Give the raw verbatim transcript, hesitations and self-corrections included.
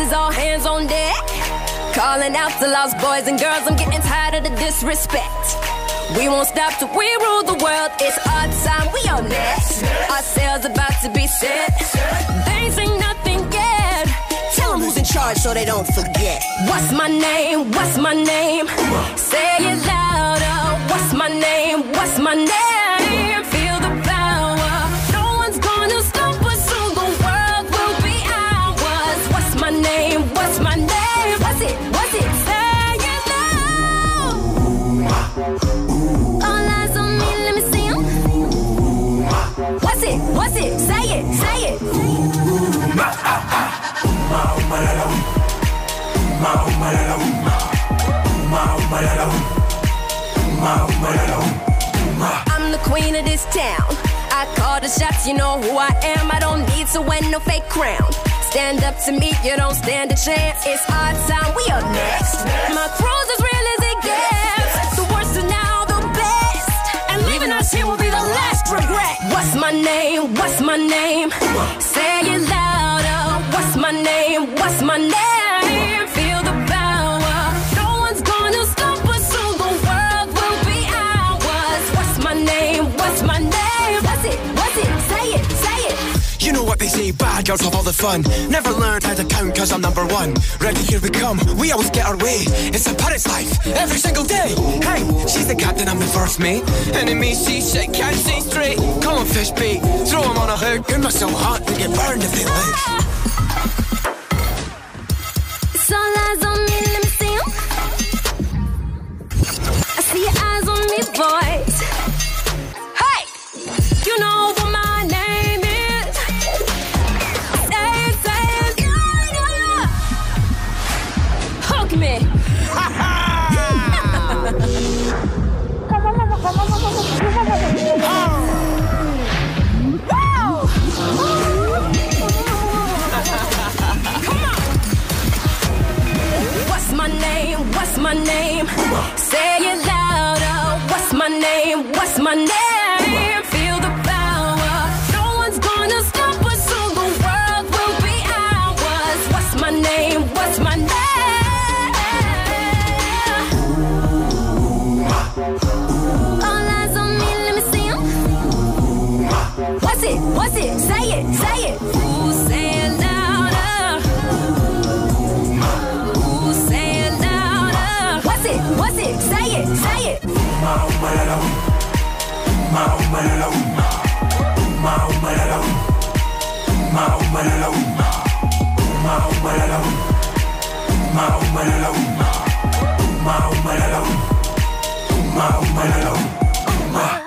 is all hands on deck. Calling out to lost boys and girls, I'm getting tired of the disrespect. We won't stop till we rule the world. It's our time, we on next. Our sails about to be set. They ain't seen nothing yet. Tell them who's in charge so they don't forget. What's my name? What's my name? Say it louder. What's my name? What's my name? Feel the power. No one's gonna stop us, so the world will be ours. What's my name? What's my name? What's it? What's it? Say it loud. All eyes on me, let me see 'em. What's it? What's it? Say it, say it. I'm the queen of this town. I call the shots, you know who I am. I don't need to wear no fake crown. Stand up to me, you don't stand a chance. It's our time, we are next. My crew's as real as it gets. The worst is now the best, and leaving us here will be the last regret. What's my name? What's my name? Say it louder. What's my name? What's my name? Feel the power. No one's gonna stop us, so the world will be ours. What's my name? What's my name? What's it? What's it? Say it, say it. You know what they say, bad girls have all the fun. Never learned how to count cause I'm number one. Ready, here we come, we always get our way. It's a pirate's life, every single day. Hey, she's the captain, I'm the first mate. Enemy seasick, can't see straight. Come on, fish bait, throw them on a hook. You're not so hot, they get burned if they live. It's all eyes on me, let me see 'em. I see your eyes on me, boys. Hey, you know what my name is. Say it, say it, yeah, yeah. Hook me. What's my name? What's my name? Say it louder. What's my name? What's my name? Feel the power. No one's gonna stop us, so the world will be ours. What's my name? What's my name? All eyes on me, let me see 'em. What's it? What's it? Say it, say it. Ooh, say it louder. Ooh, say it louder. What's it? What's it? Say it, say it. Ma